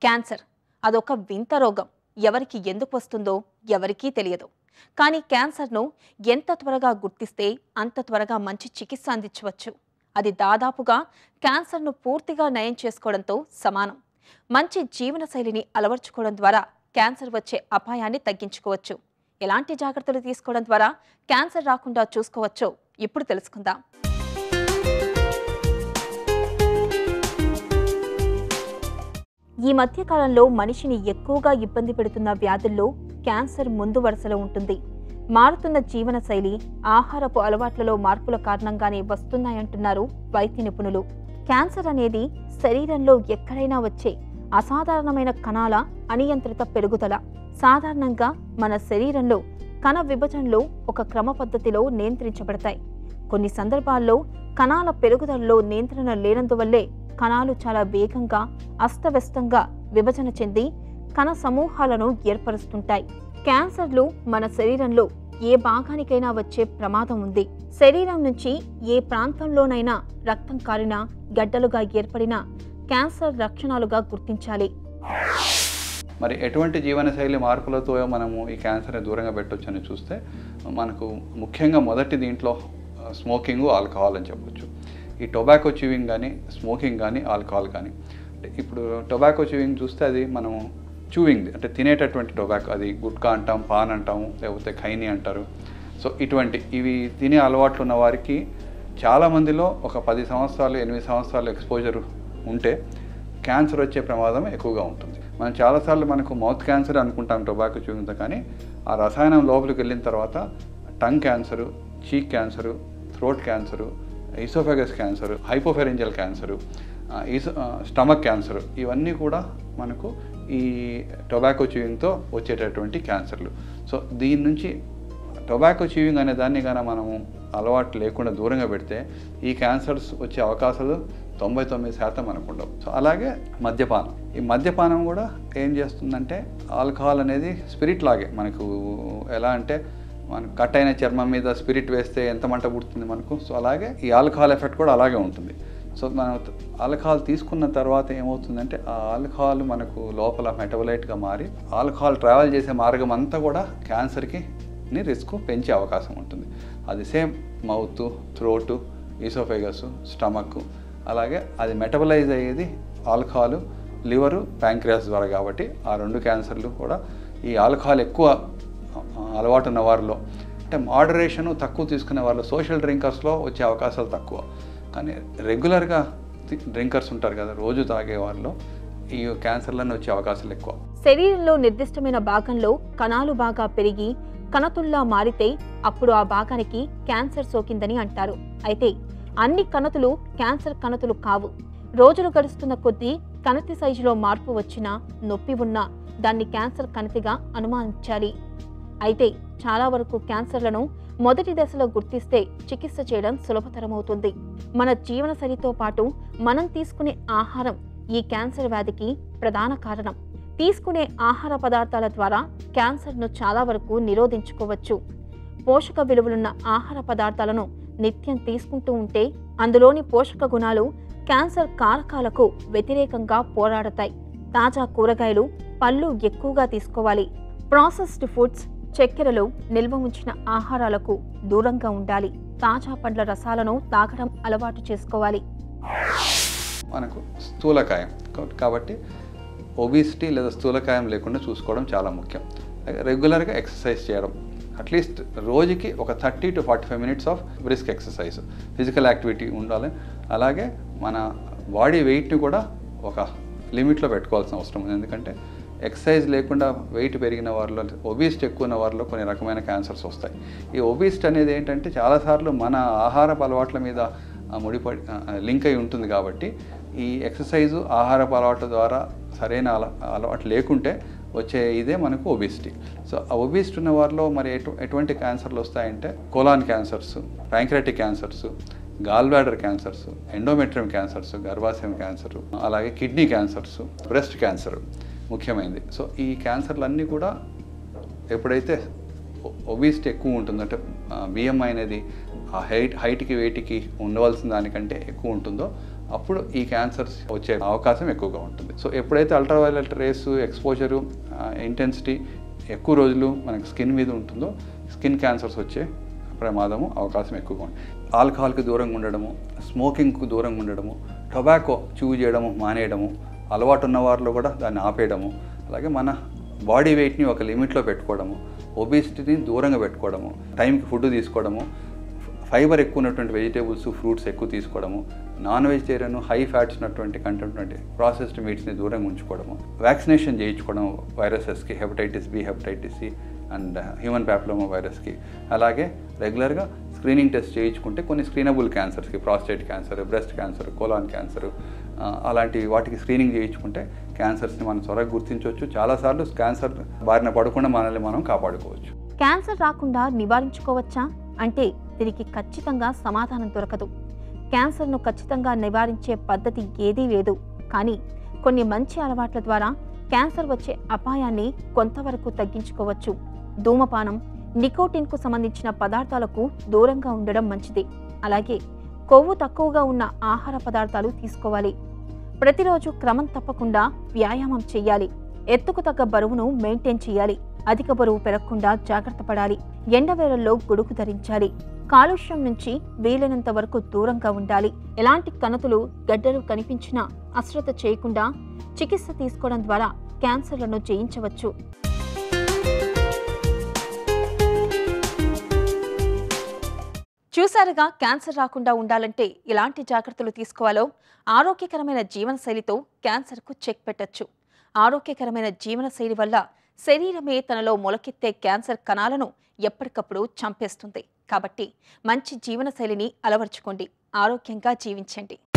Cancer అదొక వింత రోగం. ఎవరికి ఎందుకు వస్తుందో ఎవరికీ తెలియదు. కానీ క్యాన్సర్ను ఎంత త్వరగా గుర్తిస్తే అంత త్వరగా మంచి చికిత్స అందించవచ్చు. అది దాదాపుగా క్యాన్సర్ను పూర్తిగా నయం చేసుకోవడంతో సమానం. మంచి జీవనశైలిని అలవర్చుకోవడం ద్వారా క్యాన్సర్ వచ్చే అపాయాన్ని తగ్గించుకోవచ్చు. ఎలాంటి జాగ్రత్తలు తీసుకోవడం ద్వారా క్యాన్సర్ రాకుండా చూసుకోవచ్చో ఇప్పుడు తెలుసుకుందాం. ఈ మధ్య కాలంలో మనిషిని ఎక్కువగా ఇబ్బంది పెడుతున్న వ్యాధుల్లో క్యాన్సర్ ముందు వరుసలో ఉంటుంది. మారుతున్న జీవనశైలి, ఆహారపు అలవాట్లలో మార్పుల కారణంగానే వస్తున్నాయంటున్నారు వైద్య నిపుణులు. క్యాన్సర్ అనేది శరీరంలో ఎక్కడైనా వచ్చే అసాధారణమైన కణాల అనియంత్రిత పెరుగుదల. సాధారణంగా మన శరీరంలో కణ విభజనలో ఒక క్రమ పద్ధతిలో నియంత్రించబడతాయి. కొన్ని సందర్భాల్లో కణాల పెరుగుదలలో నియంత్రణ లేనందువల్లే కణాలు చాలా వేగంగా అస్తవ్యస్తంగా విభజన చెంది కణ సమూహాలను ఏర్పరుస్తుంటాయి. క్యాన్సర్లు మన శరీరంలో ఏ భాగానికైనా వచ్చే ప్రమాదం ఉంది. శరీరం నుంచి ఏ ప్రాంతంలోనైనా రక్తం కారినా, గడ్డలుగా ఏర్పడిన క్యాన్సర్ లక్షణాలుగా గుర్తించాలి. మరి ఎటువంటి జీవనశైలి మార్పులతో మనము ఈ క్యాన్సర్ని దూరంగా పెట్టవచ్చు అని చూస్తే మనకు ముఖ్యంగా మొదటి దీంట్లో స్మోకింగ్, ఆల్కహాల్ అని చెప్పొచ్చు. ఈ టొబాకో చ్యూయింగ్ కానీ, స్మోకింగ్ కానీ, ఆల్కహాల్ కానీ, ఇప్పుడు టొబాకో చ్యూయింగ్ చూస్తే అది మనము చ్యూయింగ్ అంటే తినేటటువంటి టొబాకో, అది గుట్కా అంటాం, పాన్ అంటాము, లేకపోతే ఖైనీ అంటారు. సో ఇవి తినే అలవాట్లు ఉన్న వారికి చాలామందిలో ఒక 10 సంవత్సరాలు 8 సంవత్సరాలు ఎక్స్పోజర్ ఉంటే క్యాన్సర్ వచ్చే ప్రమాదం ఎక్కువగా ఉంటుంది. మనం చాలాసార్లు మనకు మౌత్ క్యాన్సర్ అనుకుంటాం టొబాకో చ్యూయింగ్తో, కానీ ఆ రసాయనం లోపలికి వెళ్ళిన తర్వాత tongue cancer, cheek cancer, throat cancer, esophagus cancer, hypopharyngeal cancer, stomach cancer, ఇవన్నీ కూడా మనకు ఈ టొబాకో చ్యూయింగ్తో వచ్చేటటువంటి క్యాన్సర్లు. సో దీని నుంచి టొబాకో చ్యూయింగ్ అనే దాన్ని కానీ మనము అలవాటు లేకుండా దూరంగా పెడితే ఈ క్యాన్సర్స్ వచ్చే అవకాశాలు 99% మనకు ఉండవు. సో అలాగే మద్యపానం, ఈ మద్యపానం కూడా ఏం చేస్తుందంటే ఆల్కహాల్ అనేది స్పిరిట్ లాగే, మనకు ఎలా అంటే మన కట్ అయిన చర్మం మీద స్పిరిట్ వేస్తే ఎంత మంట పుడుతుంది మనకు, సో అలాగే ఈ ఆల్కహాల్ ఎఫెక్ట్ కూడా అలాగే ఉంటుంది. సో మనం ఆల్కహాల్ తీసుకున్న తర్వాత ఏమవుతుందంటే ఆ ఆల్కహాల్ మనకు లోపల మెటబలైట్గా మారి ఆల్కహాల్ ట్రావెల్ చేసే మార్గం అంతా కూడా క్యాన్సర్కి రిస్క్ పెంచే అవకాశం ఉంటుంది. అది same mouth, throat, esophagus, stomach, అలాగే అది మెటబలైజ్ అయ్యేది ఆల్కహాల్ లివరు, ప్యాంక్రియాస్ ద్వారా. కాబట్టి ఆ 2 క్యాన్సర్లు కూడా ఈ ఆల్కహాల్ ఎక్కువ అలవాటు ఉన్న వారిలో, అంటే మోడరేషను తక్కువ తీసుకునే వాళ్ళు, సోషల్ డ్రింకర్స్లో వచ్చే అవకాశాలు తక్కువ. కానీ రెగ్యులర్గా డ్రింకర్స్ ఉంటారు కదా, రోజు తాగే వాళ్ళలో ఈ క్యాన్సర్లను వచ్చే అవకాశాలు ఎక్కువ. శరీరంలో నిర్దిష్టమైన భాగంలో కణాలు బాగా పెరిగి కణతుల్లా మారితే అప్పుడు ఆ భాగానికి క్యాన్సర్ సోకిందని అంటారు. అయితే అన్ని కణతులు క్యాన్సర్ కణతులు కావు. రోజులు గడుస్తున్న కొద్దీ కణతి సైజులో మార్పు వచ్చినా, నొప్పి ఉన్నా దాన్ని క్యాన్సర్ కణతిగా అనుమానించాలి. అయితే చాలా వరకు క్యాన్సర్లను మొదటి దశలో గుర్తిస్తే చికిత్స చేయడం సులభతరమవుతుంది. మన జీవనశైలితో పాటు మనం తీసుకునే ఆహారం ఈ క్యాన్సర్ వ్యాధికి ప్రధాన కారణం. తీసుకునే ఆహార పదార్థాల ద్వారా క్యాన్సర్ను చాలా వరకు నిరోధించుకోవచ్చు. పోషక విలువలున్న ఆహార పదార్థాలను నిత్యం తీసుకుంటూ ఉంటే అందులోని పోషక గుణాలు క్యాన్సర్ కారకాలకు వ్యతిరేకంగా పోరాడతాయి. తాజా కూరగాయలు, పళ్ళు ఎక్కువగా తీసుకోవాలి. ప్రాసెస్డ్ ఫుడ్స్, చక్కెరలు, నిల్వ ఉంచిన ఆహారాలకు దూరంగా ఉండాలి. తాజా పండ్ల రసాలను తాగడం అలవాటు చేసుకోవాలి. మనకు స్థూలకాయం కాబట్టి ఒబిసిటీ లేదా స్థూలకాయం లేకుండా చూసుకోవడం చాలా ముఖ్యం. రెగ్యులర్గా ఎక్సర్సైజ్ చేయడం, అట్లీస్ట్ రోజుకి ఒక 30 to 45 minutes of brisk exercise, physical activity ఉండాలి. అలాగే మన బాడీ వెయిట్ని కూడా ఒక లిమిట్లో పెట్టుకోవాల్సిన అవసరం ఉంది. ఎందుకంటే ఎక్సర్సైజ్ లేకుండా వెయిట్ పెరిగిన వారిలో, ఒబిసిటీ ఎక్కువ ఉన్న వారిలో కొన్ని రకమైన క్యాన్సర్స్ వస్తాయి. ఈ ఒబిసిటీ అనేది ఏంటంటే చాలాసార్లు మన ఆహారపు అలవాట్ల మీద ముడిపడి లింక్ అయి ఉంటుంది. కాబట్టి ఈ ఎక్సర్సైజు, ఆహారపు అలవాట్ల ద్వారా సరైన అలవాటు లేకుంటే వచ్చే ఇదే మనకు ఒబిసిటీ. సో ఆ ఒబిసిటీ ఉన్న వారిలో మరి ఎటువంటి క్యాన్సర్లు వస్తాయంటే colon cancers, pancreatic cancers, gall bladder cancers, endometrium cancers, గర్భాశయం క్యాన్సర్, అలాగే కిడ్నీ క్యాన్సర్స్, బ్రెస్ట్ క్యాన్సర్ ముఖ్యమైనది. సో ఈ క్యాన్సర్లన్నీ కూడా ఎప్పుడైతే ఒబిసిటీ ఎక్కువ ఉంటుందంటే బిఎంఐ అనేది ఆ హైట్కి వెయిట్కి ఉండవలసిన దానికంటే ఎక్కువ ఉంటుందో అప్పుడు ఈ క్యాన్సర్స్ వచ్చే అవకాశం ఎక్కువగా ఉంటుంది. సో ఎప్పుడైతే అల్ట్రావైలెట్ రేస్ ఎక్స్పోజరు ఇంటెన్సిటీ ఎక్కువ రోజులు మనకి స్కిన్ మీద ఉంటుందో స్కిన్ క్యాన్సర్స్ వచ్చే ప్రమాదము అవకాశం ఎక్కువగా ఉంటుంది. ఆల్కహాల్కి దూరంగా ఉండడము, స్మోకింగ్కు దూరంగా ఉండడము, టొబాకో చూవ్ చేయడము మానేయడము, అలవాటు ఉన్న వారిలో కూడా దాన్ని ఆపేయడము, అలాగే మన బాడీ వెయిట్ని ఒక లిమిట్లో పెట్టుకోవడము, ఒబేసిటీని దూరంగా పెట్టుకోవడము, టైంకి ఫుడ్ తీసుకోవడము, ఫైబర్ ఎక్కువ ఉన్నటువంటి వెజిటేబుల్స్ ఫ్రూట్స్ ఎక్కువ తీసుకోవడము, నాన్ వెజిటేరియన్ హై ఫ్యాట్స్ ఉన్నటువంటి కంటెంట్ ప్రాసెస్డ్ మీట్స్ని దూరంగా ఉంచుకోవడము, వ్యాక్సినేషన్ చేయించుకోవడం వైరసెస్కి, hepatitis B, hepatitis C and human papilloma వైరస్కి, అలాగే రెగ్యులర్గా స్క్రీనింగ్ టెస్ట్ చేయించుకుంటే కొన్ని స్క్రీనబుల్ క్యాన్సర్స్కి, prostate cancer, breast cancer, colon cancer, అలాంటి వాటికి స్క్రీనింగ్ చేయించుకుంటే క్యాన్సర్స్ని మనం త్వరగా గుర్తించవచ్చు. చాలాసార్లు క్యాన్సర్ బారిన పడకుండా మనల్ని మనం కాపాడుకోవచ్చు. క్యాన్సర్ రాకుండా నివారించుకోవచ్చా అంటే దీనికి ఖచ్చితంగా సమాధానం దొరకదు. క్యాన్సర్ను ఖచ్చితంగా నివారించే పద్ధతి ఏదీ లేదు. కానీ కొన్ని మంచి అలవాట్ల ద్వారా క్యాన్సర్ వచ్చే అపాయాన్ని కొంతవరకు తగ్గించుకోవచ్చు. ధూమపానం, నికోటిన్కు సంబంధించిన పదార్థాలకు దూరంగా ఉండడం మంచిది. అలాగే కొవ్వు తక్కువగా ఉన్న ఆహార పదార్థాలు తీసుకోవాలి. ప్రతిరోజు క్రమం తప్పకుండా వ్యాయామం చేయాలి. ఎత్తుకు తగ్గ బరువును మెయింటైన్ చేయాలి. అధిక బరువు పెరగకుండా జాగ్రత్త పడాలి. ఎండవేళల్లో గొడుగు ధరించాలి. కాలుష్యం నుంచి వీలైనంత వరకు దూరంగా ఉండాలి. ఎలాంటి కణుతులు, గడ్డలు కనిపించినా అశ్రద్ధ చేయకుండా చికిత్స తీసుకోవడం ద్వారా క్యాన్సర్లను జయించవచ్చు. చూసారుగా, క్యాన్సర్ రాకుండా ఉండాలంటే ఎలాంటి జాగ్రత్తలు తీసుకోవాలో. ఆరోగ్యకరమైన జీవనశైలితో క్యాన్సర్కు చెక్ పెట్టొచ్చు. ఆరోగ్యకరమైన జీవనశైలి వల్ల శరీరమే తనలో మొలకెత్తే క్యాన్సర్ కణాలను ఎప్పటికప్పుడు చంపేస్తుంది. కాబట్టి మంచి జీవనశైలిని అలవర్చుకోండి. ఆరోగ్యంగా జీవించండి.